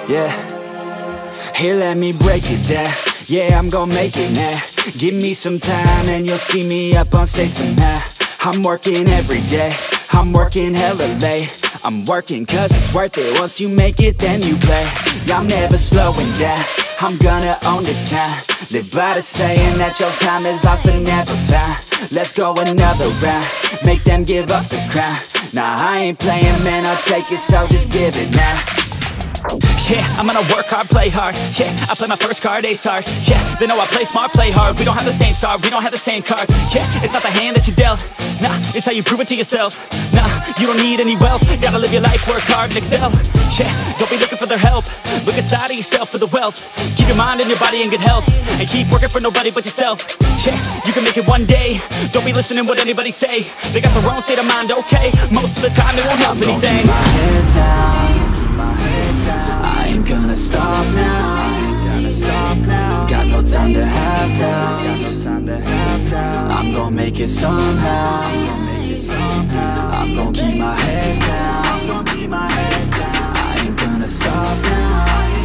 Yeah, here let me break it down. Yeah, I'm gon' make it now. Give me some time and you'll see me up on stage somehow. I'm working every day, I'm working hella late. I'm working cause it's worth it. Once you make it, then you play. Yeah, I'm never slowing down, I'm gonna own this town. Live by the saying that your time is lost but never found. Let's go another round, make them give up the crown. Nah, I ain't playing, man, I'll take it, so just give it now. Yeah, I'm gonna work hard, play hard. Yeah, I play my first card, ace hard. Yeah, they know I play smart, play hard. We don't have the same star, we don't have the same cards. Yeah, it's not the hand that you dealt. Nah, it's how you prove it to yourself. Nah, you don't need any wealth. Gotta live your life, work hard and excel. Yeah, don't be looking for their help. Look inside of yourself for the wealth. Keep your mind and your body in good health. And keep working for nobody but yourself. Yeah, you can make it one day. Don't be listening what anybody say. They got their own state of mind, okay. Most of the time it won't help anything. Keep my head down, my head down. I ain't gonna stop now, I ain't gonna stop now. Got no time to have doubts, got no time to have doubts. I'm gonna make it somehow, I'm gonna make it somehow. I'm gonna keep my head down, I'm gonna keep my head down. I ain't gonna stop now,